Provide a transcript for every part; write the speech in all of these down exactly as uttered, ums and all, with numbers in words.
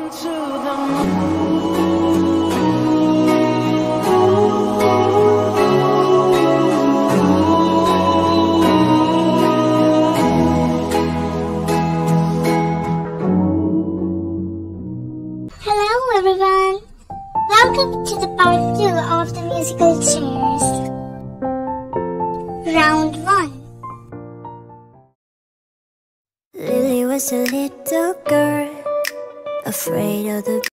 to the moon. Hello everyone, welcome to the part two of the musical chairs. Round one. Lily was a little girl, afraid of the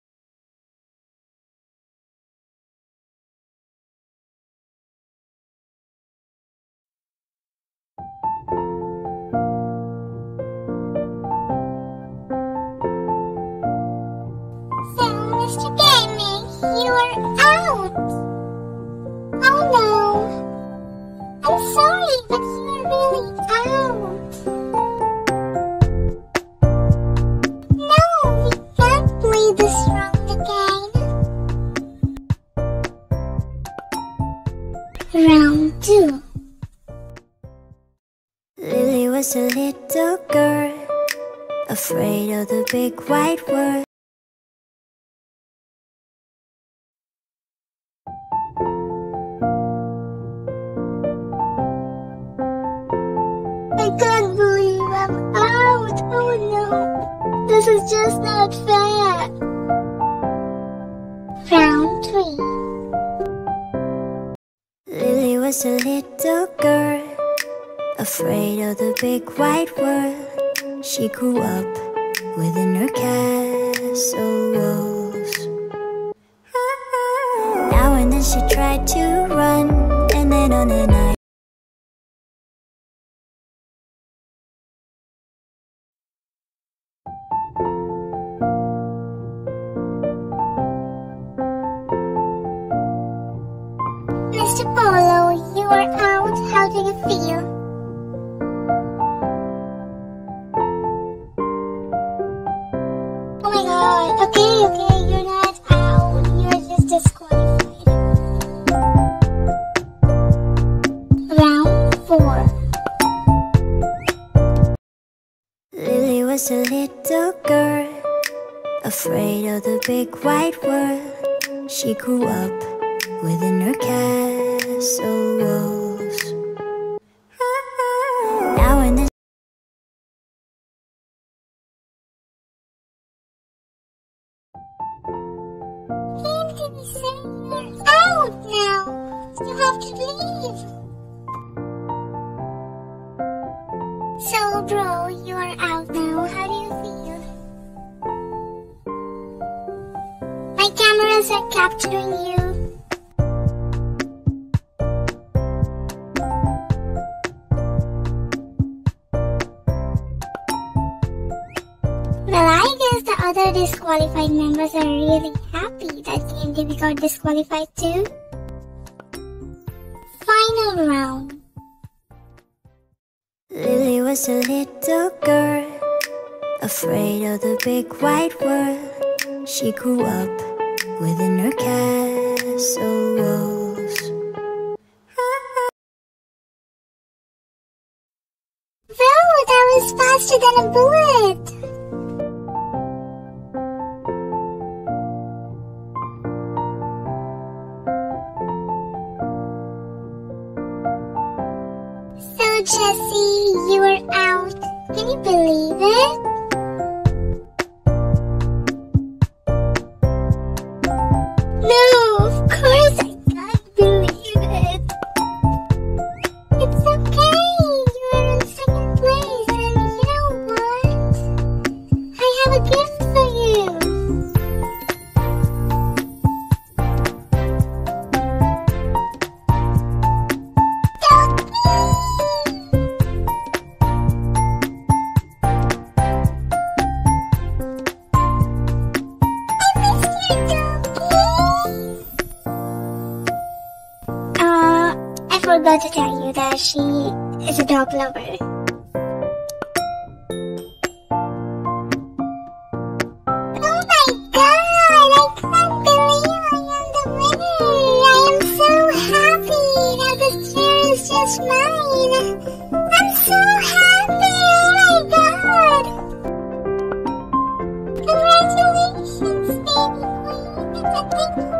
So, Mister Gaming, you are out! Oh no! I'm sorry, but you are really out! No, we can't play this round again. Round two. Lily was a little girl, afraid of the big white world. I can't believe I'm out! Oh no! This is just not fair! Round three. Lily was a little girl, afraid of the big white world. She grew up within her castle walls. Now and then she tried to run, and then on a night Mister Polo, you are out. How do you feel? Oh my god. Okay, okay, you're not out. You're just disqualified. Round four. Lily was a little girl, afraid of the big white world. She grew up within her castle walls. Now and then Can't you be saying you're out now? You have to leave. So, bro, you are out now. How do you feel? My cameras are capturing you. Well, I guess the other disqualified members are really happy that K M D B got disqualified too. Final round. Lily was a little girl, afraid of the big white world. She grew up within her castle walls. Bro, that was faster than a bullet. So, Jessie, you are out. Can you believe it? No, of course I can't believe it. It's okay. You are in second place, and you know what? I have a gift for you. Uh, I forgot to tell you that she is a dog lover. Oh my god! I can't believe I am the winner! I am so happy that this chair is just mine! I'm so happy! Oh my god! Congratulations! I think